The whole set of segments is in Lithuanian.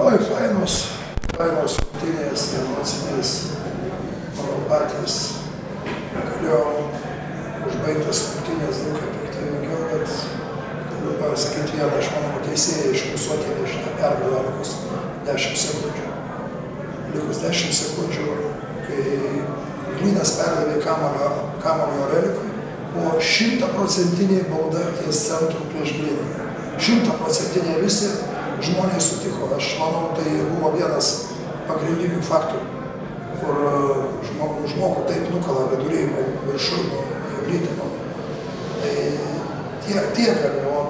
Oi, fainos rungtynės, emocinės, manau patys galėjau užbaigtas rungtynės daug efektyviau, bet galiu pasakyti vieną, aš manau, teisėjai iškusuoti šitą pergalę likus 10 sekundžių. Likus 10 sekundžių, kai Glynas perdavė kamuolį Orelikui, buvo 100% bauda ties centru prieš Glyną. 100% visi žmonės sutiko. Aš manau, tai buvo vienas pagrindinių faktorių, kur žmogų taip nukala viduriai viršų, hibridė. Tai tiek, o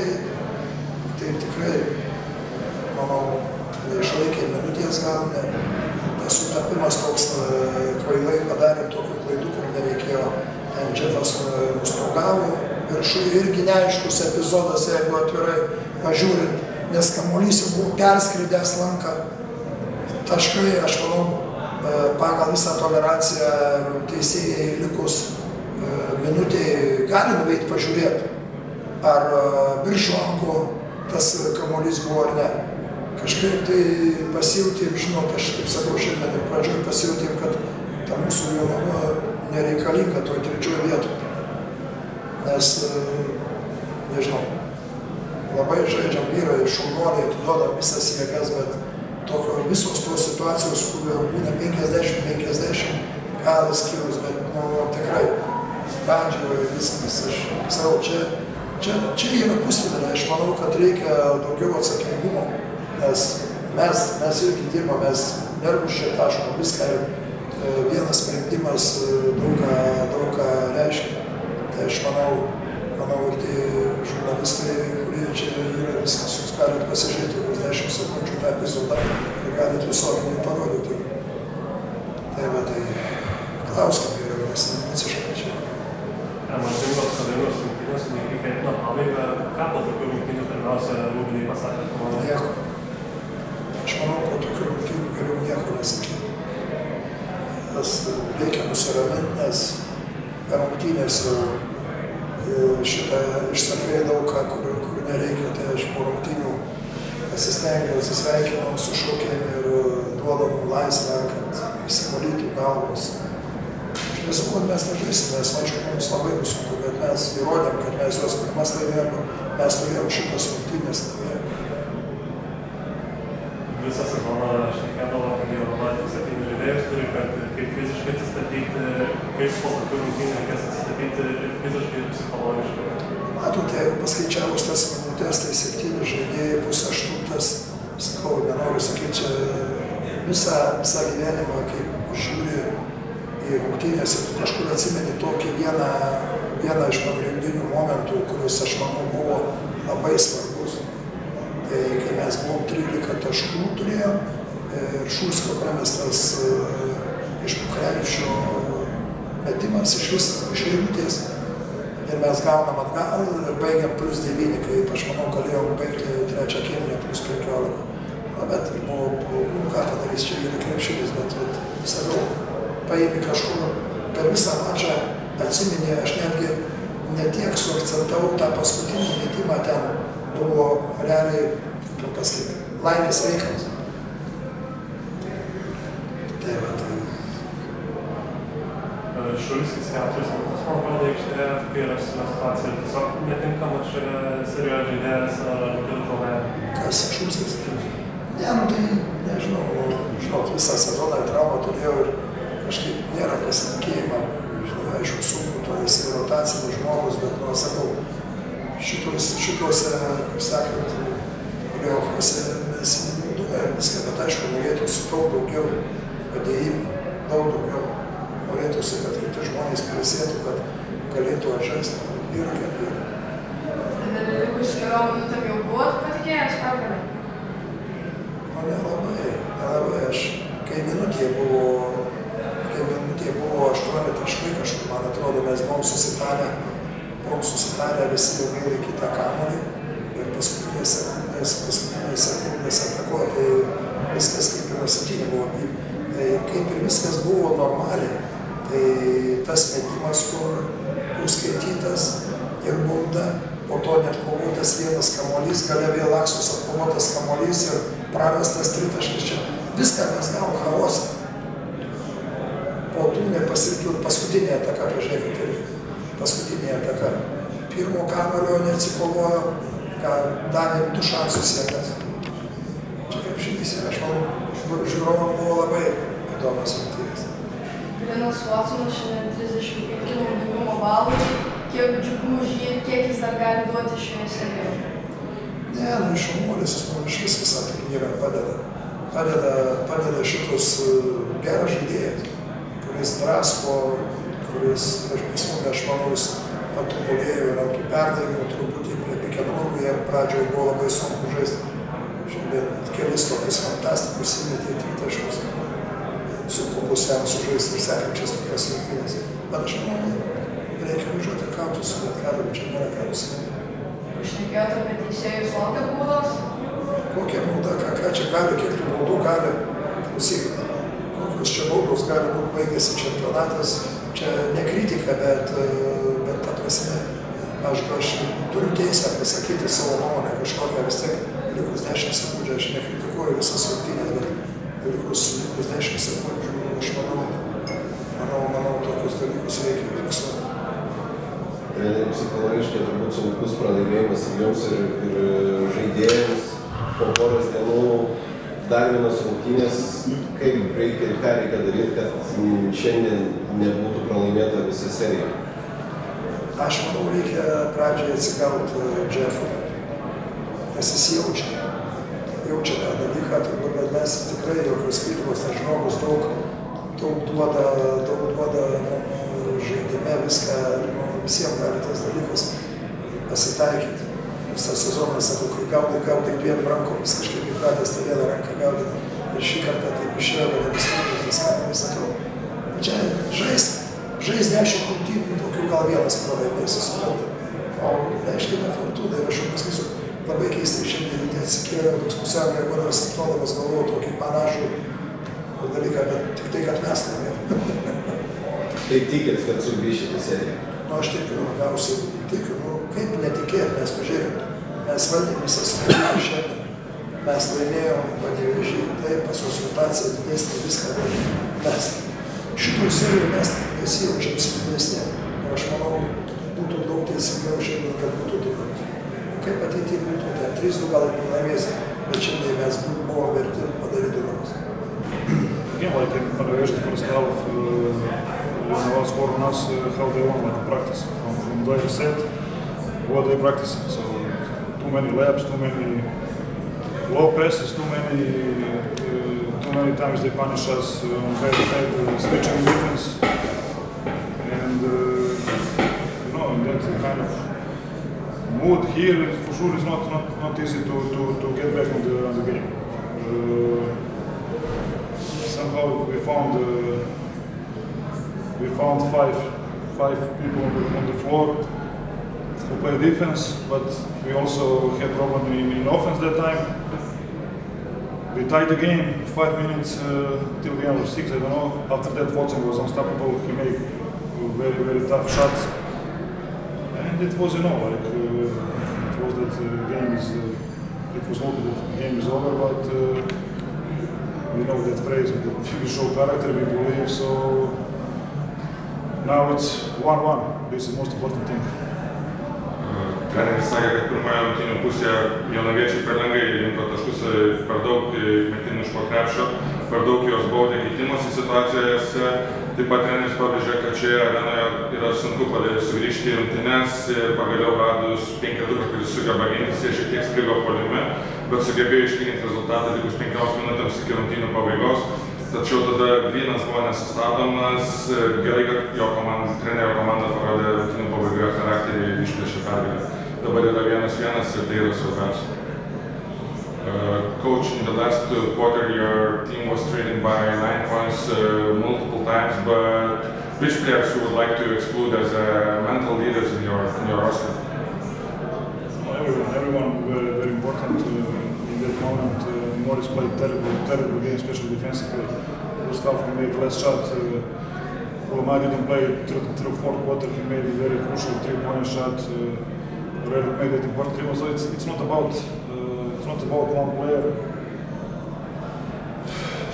taip tikrai, manau, neišlaikė minutės gal, tas sutapimas toks kvailai padarė tokių klaidų, kur nereikėjo. Ten Džefas nustraugavo viršų irgi neaiškus epizodas, jeigu atvirai pažiūrint, nes kamuolys jau buvo perskridęs lanką. Taškai, aš manau, pagal visą toleranciją teisėjai likus minutėje gali nuveikti pažiūrėti, ar virš lanko tas kamuolys buvo ar ne. Kažkaip tai pasijautėm, žinot, aš kaip sakau, šiandien pradžioj pasijautėm, kad ta mūsų jaunama nereikalinga toj trečioje vietoje. Nes, nežinau, labai žaidžiam vyrai, šaunuoliai, atiduodam visas jėgas, bet visos tos situacijos, kur būna 50-50, gal skirus, bet tikrai, pradžioje viskas, aš sakau, čia yra pusvidalė, aš manau, kad reikia daugiau atsakingumo, nes mes irgi dirbam, mes nervus čia taškom viską ir vienas sprendimas daug ką reiškia. Tai aš manau ir tie žurnalistai, kurie čia yra viskas, jūs galite pasižiūrėti už 10 sekundžių tą epizodą ir galite visuomeniai parodyti. Tai klauskime ir mes atsiškai čia. Martingos kolegos rungtynės, neįkaitina pabaigą. Ką po tokių rungtynių pirmiausia Rūbiniai pasakė? Nieko. Aš manau, po tokių rungtynių geriau nieko nesakyti. Nes reikia nusiraminti, nes per rungtynės šitą išsakai daug ką, kur nereikia. Tai aš po rungtynių pasistengiau, atsisveikinau su šūkėm ir duodam laisvę, kad įsivalytų galvos. Aš nesakau, kad mes nežaisim, nes aišku, mums labai bus sunku, bet mes įrodėm, kad mes juos pirmas laimėjom, mes turėjom šitas rungtynės laimėjom. Visą sezoną šnekėdavo, kad jau Romatijos 7 žaidėjus turi, kad kaip fiziškai atsistatyti, kaip po tokių rungtynių reikės atsistatyti ir fiziškai ir psichologiškai. Matote, jeigu paskaičiavus tas minutės, tai 7 žaidėjai bus 8, sakau, nenoriu sakyti, čia visą gyvenimą, kaip žiūri į rungtynės ir tu kažkur atsimeni tokį vieną iš pagrindinių momentų, kuris, aš manau, buvo labai svarbus. Tai kai mes buvom 13 taškų turėjom ir Šulskio pramestas iš Bukarevičio metimas iš ributės. Ir mes gaunam atgal ir baigiam +9, kaip aš manau galėjom baigti trečią kėlinį +15. Bet buvo, ką padarys, čia yra krepšinis, bet sakau, paėmė kažkur per visą mačą, atsiminė, aš netgi ne tiek suakcentavau tą paskutinį metimą, ten buvo realiai, kaip pasakyti, laimės reikalas. Šulskis 4 metus man pradė aikštėje, kai yra situacija tiesiog netinkama šioje serijoje žaidėjas ar turi traumę? Kas Šulskis? Ne, tai nežinau, žinot, visą sezoną traumą turėjau ir kažkaip nėra pasitikėjimo. Aišku, sunku, tu esi rotacinis žmogus, bet, sakau, šituose, kaip sakant, play-offuose mes nenaudoja viską, bet aišku, norėtųsi daug daugiau padėjimų, daug daugiau. Norėtųsi, kad kiti žmonės prisėtų, kad galėtų atžaisti. Yra kaip yra. Ir likus keliom minutėm jau buvot patikėjęs pergalę? Nelabai. Aš, kai minutėje buvo 8 taškai kažkur, man atrodo, mes buvom susitarę visi ilgai laikyti tą kamuolį ir paskutinės sekundės atakuoti, tai viskas kaip ir 7 buvo. Tai kaip ir viskas buvo normaliai, tai tas metimas, kur užskaitytas ir bauda, po to net kovotas vienas kamuolys, gale vėl Laksos atkovotas kamuolys ir prarastas tritaškis čia. Viską mes gavom chaosą. Po tų nepasirinktų ir paskutinė ataka, pažiūrėkit, ir paskutinė ataka. Pirmo kamuolio neatsikovojo, ką davėm 2 šansus jėgas. Čia kaip žinys, aš manau, žiūrovam buvo labai įdomios rungtynės. Linas Watsonas šiandien 35 naudingumo balų. Kiek džiugu už jį, kiek jis dar gali duoti šioje serijoje? Ne, šaunuolis, jis mums iš visą turnyrą padeda. Padeda šitus geras žaidėjas, kuris drasko, kuris, aš manau, jis patobulėjo ir ant tų perdavimų, truputį prie pick-and-rollų, jie pradžioje buvo labai sunku žaisti. Šiandien kelis tokius fantastikus įmetė tritaškus. Sunku bus jam sužaisti ir sekančias tokias rungtynes. Bet aš manau, reikia važiuoti kautis su Lietkabeliu, čia nėra ką nusiminti. Šnekėjote apie teisėjus, laukia baudos? Kokia bauda, ką čia gali, kiek tų baudų gali, klausykit, kokios čia baudos gali būti, baigėsi čempionatas, čia ne kritika, bet ta prasme, aš turiu teisę pasakyti savo nuomonę kažkokią, vis tiek likus 10 sekundžių, aš nekritikuoju visas rungtynes, bet likus 10 sekundžių, aš manau, tokius dalykus reikia fiksuoti. Treneriui psichologiškai turbūt sunkus pralaimėjimas ir jums ir žaidėjams po poros dienų dar vienas rungtynės, kaip reikia ir ką reikia daryti, kad šiandien nebūtų pralaimėta visa serija. Aš manau, reikia pradžiai atsigauti Jeffui, nes jis jaučia tą dalyką, turbūt, bet mes tikrai jokios kritikos, nes žmogus daug duoda žaidime viską, visiems gali tas dalykas pasitaikyti. Visą sezoną, sakau, kai gaudai dviem rankomis, kažkaip įpratęs tą vieną ranką gaudyti. Ir šį kartą taip išėjo, kad nebeskaudė tas kamuolys, sakau. Čia žais 10 rungtynių, tokių gal vienas pralaimėsi, supranta. O reiškia ne fortūna ir aš jau pasakysiu, labai keistai šiandien ryte atsikėliau, toks pusiau miegodamas, sapnuodamas, galvojau tokį panašų dalyką, bet tik tai, kad mes laimėjome. Tai tikit, kad sugrįšite seriją? Aš taip jau labiausiai tikiu, kaip netikėt, mes pažiūrėjom, mes valdėm visas rungtynes šiandien, mes laimėjom Panevėžį, taip, pas jos rotacija didesnė, viską, mes šitų serijų mes nesijaučiam silpnesnė ir aš manau, būtų daug teisingiau šiandien, kad būtų taip. Kaip ateityje būtų, ne, 3-2 gal ir laimėsim, bet šiandien mes buvom verti padaryti dalykus. Again, like in Panevėžį, first half, Lenovo scored on us how they want like practice from the set, what they practicing. So too many laps, too many low passes, too many times they punish us on head switching defense, and in that kind of mood here, for sure, it's not easy to get back on the game. Somehow we found five people on the floor who play defense, but we also had problem in offense that time. We tied the game 5 minutes till the end of 6, I don't know. After that, Watson was unstoppable. He made very, very tough shots, and it was, it was that game is. It was hoped that the game is over, but we know that phrase. We show character, we believe so. Now it's 1-1. This is the most important thing. Treneris sakė, kad pirmoje rungtynių pusėje jonaviečiai per lengvai rinko taškus, per daug metimų iš po krepšio, per daug jos baudė keitimosi situacijose. Taip pat treneris pabrėžė, kad šioje arenoje yra sunku sugrįžti į rungtynes ir pagaliau radus 5-2, kuris sugeba gintis, jie šiek tiek strigo puolime, bet sugebėjo išlyginti rezultatą likus 5 minutėms iki rungtynių pabaigos. Tačiau tada Grynas buvo nesustabdomas, gerai, kad trenerio komanda parodė rungtynių pabaigoje charakterį ir išplėšė pergalę. Dabar yra 1-1 ir tai yra svarbiausia. Coach, in the last quarter your team was trailing by 9 points multiple times, but which players you would like to exclude as mental leaders in your roster? Everyone very important in that moment. Morris played terrible game, especially defensively. First half he made less shot. Polomai didn't play through fourth quarter. He made a very crucial 3-point shot. Really made it important. So it's not about one player.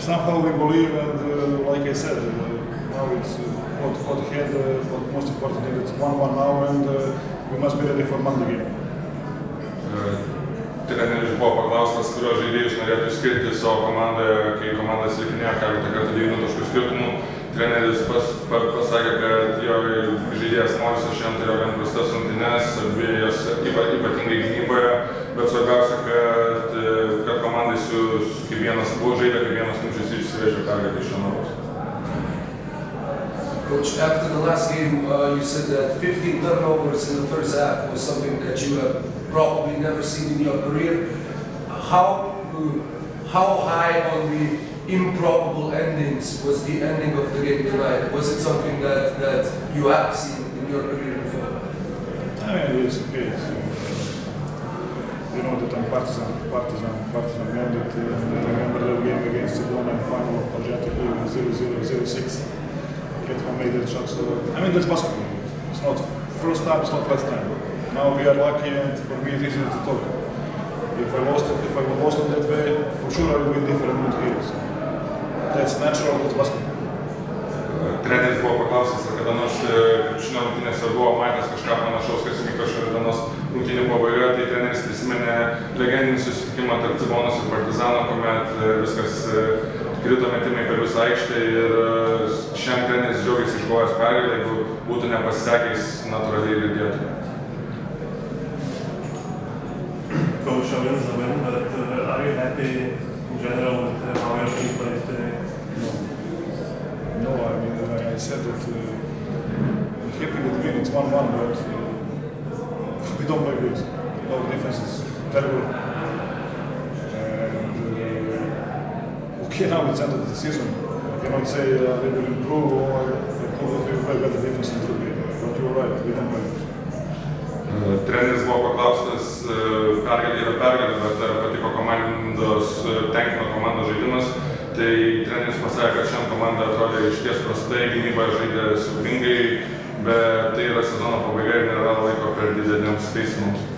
somehow we believe, and like I said, now it's hot head, but most importantly it's 1-1 now, and we must be ready for Monday game. Treneris buvo paklaustas, kuriuos žaidėjus norėtų išskirti savo komandoje, kai komanda atsilikinėjo keletą kartų 9 taškų skirtumų. Treneris pasakė, kad jo žaidėjas Morisas šiandien turėjo gan prastas rungtynes, abi jos ypatingai gynyboje, bet svarbiausia, kad komandai kaip vienas buvo žaidė, kaip vienas mūšis išsivežė pergalę iš Jonavos. Coach, after the last game, you said that 15 turnovers in the first half was something that you have probably never seen in your career. How high on the improbable endings was the ending of the game tonight? Was it something that you have seen in your career before? I mean, it's okay. So, you know that I'm Partizan mandate, and I remember that game against Cedona in final of Adriatic League 0-0-0-6. Ketman made that shot, so I mean that's basketball. It's not first time, it's not last time. Now we are lucky, and for me it's easier to talk. If I lost on that way, for sure I would be in different mood here. So that's natural, that's basketball. Treneris buvo paklaustas, ar kada nors krepšinio rungtynėse buvo matęs kažką panašaus, kas įvyko šios dienos rungtynių pabaigoje, tai treneris prisiminė legendinį susitikimą tarp Cibonos ir Partizano, kuomet viskas krito metimai per visą aikštę ir šiandien treneris džiaugiasi iškovojęs pergalę, jeigu būtų nepasisekęs natūraliai lydėtų. Coach, I wins the win, but are you happy in general with how your team played today? No, I mean, I said that I'm happy with the win, it's 1-1, but we don't play good. Our defense is terrible. Okay, now it's the end of the season. I cannot say they will improve or we will play better defense in the game. But you're right, we don't play good. Treneris buvo paklaustas, pergalė yra pergalė, bet ar patiko komandos, tenkino komandos žaidimas. Tai treneris pasakė, kad šiandien komanda atrodė išties prastai, gynyboje žaidė siaubingai, bet tai yra sezono pabaiga ir nėra laiko per didelėms taisymoms.